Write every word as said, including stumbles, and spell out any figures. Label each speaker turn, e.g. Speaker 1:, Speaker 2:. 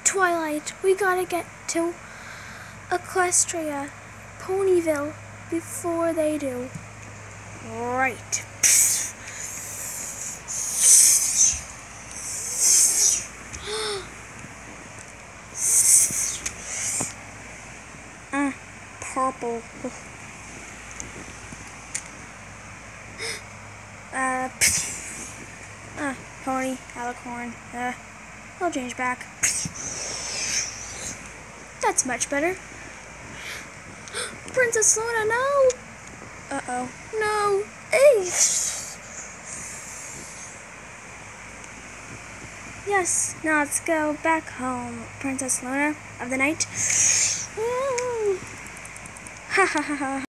Speaker 1: Twilight, we gotta get to Equestria, Ponyville, before they do. Right. uh, purple. Uh, uh, pony, alicorn. Uh, I'll change back. That's much better. Princess Luna, no! Uh-oh. No! Hey! Yes, now let's go back home, Princess Luna of the night. Ha ha ha ha.